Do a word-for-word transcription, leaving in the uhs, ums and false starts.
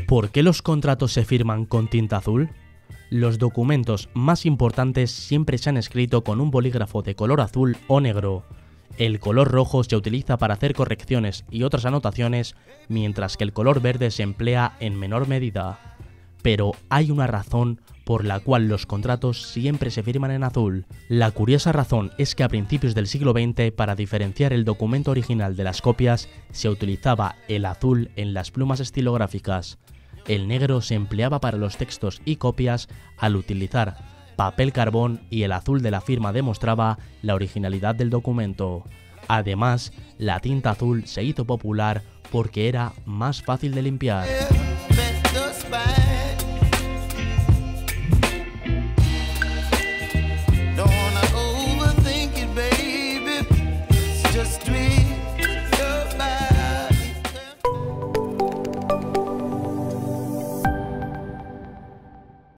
¿Por qué los contratos se firman con tinta azul? Los documentos más importantes siempre se han escrito con un bolígrafo de color azul o negro. El color rojo se utiliza para hacer correcciones y otras anotaciones, mientras que el color verde se emplea en menor medida. Pero hay una razón por la cual los contratos siempre se firman en azul. La curiosa razón es que a principios del siglo veinte, para diferenciar el documento original de las copias, se utilizaba el azul en las plumas estilográficas. El negro se empleaba para los textos y copias al utilizar papel carbón, y el azul de la firma demostraba la originalidad del documento. Además, la tinta azul se hizo popular porque era más fácil de limpiar.